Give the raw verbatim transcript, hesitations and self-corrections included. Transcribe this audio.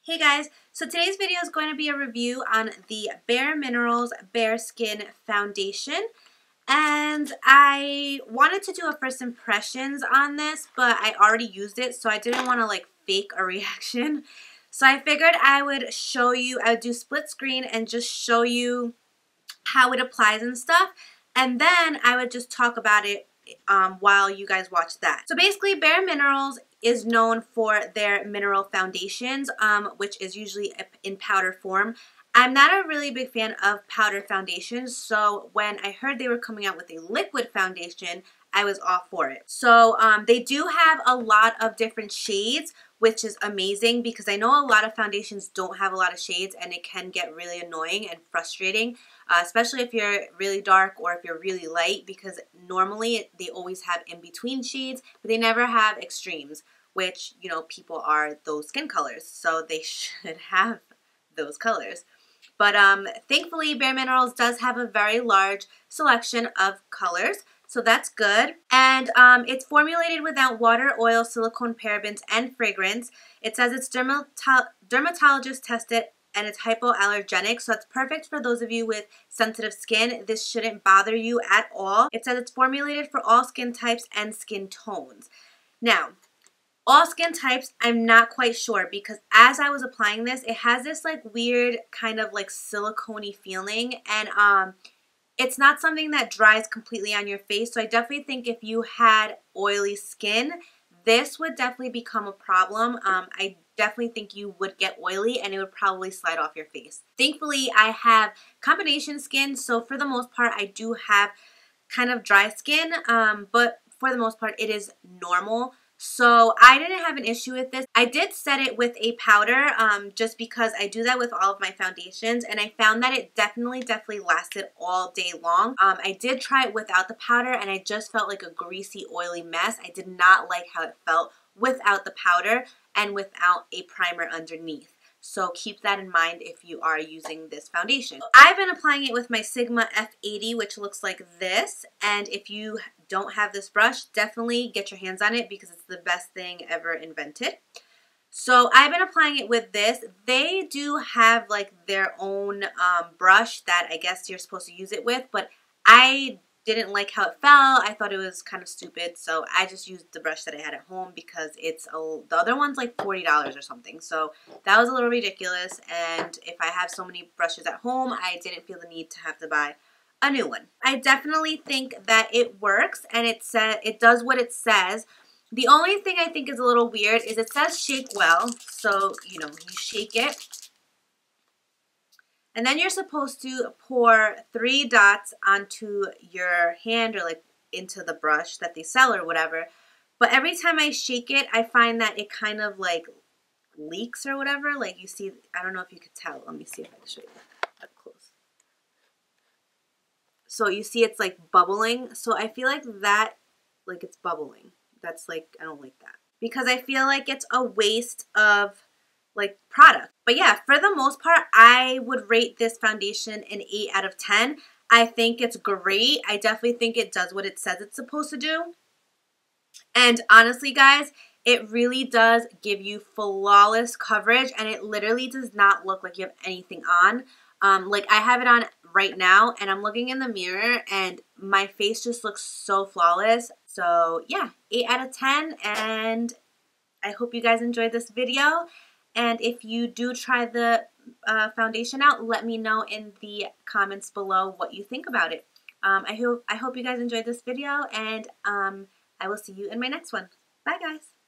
Hey guys, so today's video is going to be a review on the Bare Minerals Bare Skin Foundation. And I wanted to do a first impressions on this, but I already used it, so I didn't want to like fake a reaction. So I figured I would show you, I would do split screen and just show you how it applies and stuff. And then I would just talk about it um, while you guys watch that. So basically, Bare Minerals is known for their mineral foundations, um, which is usually in powder form. I'm not a really big fan of powder foundations, so when I heard they were coming out with a liquid foundation, I was all for it. So um, they do have a lot of different shades, which is amazing because I know a lot of foundations don't have a lot of shades and it can get really annoying and frustrating, uh, especially if you're really dark or if you're really light, because normally they always have in-between shades, but they never have extremes, which, you know, people are those skin colors, so they should have those colors. But um, thankfully, Bare Minerals does have a very large selection of colors, so that's good. And um, it's formulated without water, oil, silicone, parabens, and fragrance. It says it's dermato dermatologist tested and it's hypoallergenic, so it's perfect for those of you with sensitive skin. This shouldn't bother you at all. It says it's formulated for all skin types and skin tones. Now, all skin types, I'm not quite sure because as I was applying this, it has this like weird kind of like silicone-y feeling, and um, it's not something that dries completely on your face. So I definitely think if you had oily skin, this would definitely become a problem. Um, I definitely think you would get oily and it would probably slide off your face. Thankfully, I have combination skin, so for the most part, I do have kind of dry skin, um, but for the most part, it is normal. So I didn't have an issue with this. I did set it with a powder um, just because I do that with all of my foundations, and I found that it definitely, definitely lasted all day long. Um, I did try it without the powder, and I just felt like a greasy, oily mess. I did not like how it felt without the powder and without a primer underneath. So keep that in mind if you are using this foundation. I've been applying it with my Sigma F eighty, which looks like this. And if you don't have this brush, definitely get your hands on it because it's the best thing ever invented. So I've been applying it with this. They do have like their own um, brush that I guess you're supposed to use it with, but I didn't like how it fell. I thought it was kind of stupid, so I just used the brush that I had at home because it's a, the other one's like forty dollars or something, so that was a little ridiculous. And if I have so many brushes at home, I didn't feel the need to have to buy a new one. I definitely think that it works and it says it does what it says. The only thing I think is a little weird is it says shake well, so you know, you shake it. And then you're supposed to pour three dots onto your hand or like into the brush that they sell or whatever. But every time I shake it, I find that it kind of like leaks or whatever. Like you see, I don't know if you could tell. Let me see if I can show you up close. So you see it's like bubbling. So I feel like that, like it's bubbling. That's like, I don't like that. Because I feel like it's a waste of like product. But yeah, for the most part, I would rate this foundation an eight out of ten. I think it's great. I definitely think it does what it says it's supposed to do. And honestly, guys, it really does give you flawless coverage, and it literally does not look like you have anything on. Um, like I have it on right now, and I'm looking in the mirror, and my face just looks so flawless. So yeah, eight out of ten, and I hope you guys enjoyed this video. And if you do try the uh, foundation out, let me know in the comments below what you think about it. Um, I hope I hope you guys enjoyed this video, and um, I will see you in my next one. Bye, guys.